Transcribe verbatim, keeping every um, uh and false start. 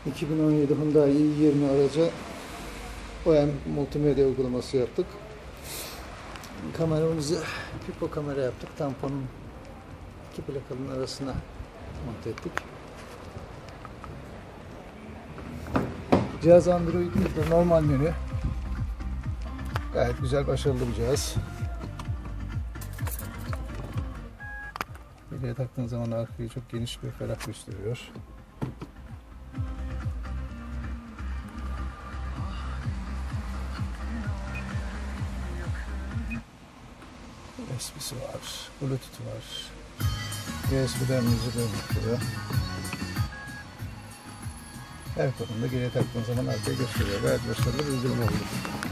iki bin on yedi Hyundai i yirmi araca O M multimedya uygulaması yaptık. Kameramızı pipo kamera yaptık. Tamponun iki plakanın arasına monte ettik. Cihaz Android değil de normal menü. Gayet güzel, başarılı bir cihaz. Bileğe taktığın zaman arkayı çok geniş ve ferah gösteriyor. U S B'si var, Bluetooth var. U S B'den müziği dönüyor. Her konuda geriye taktığın zaman arkayı gösteriyor. Gayet başarılı bir uygulama oldu.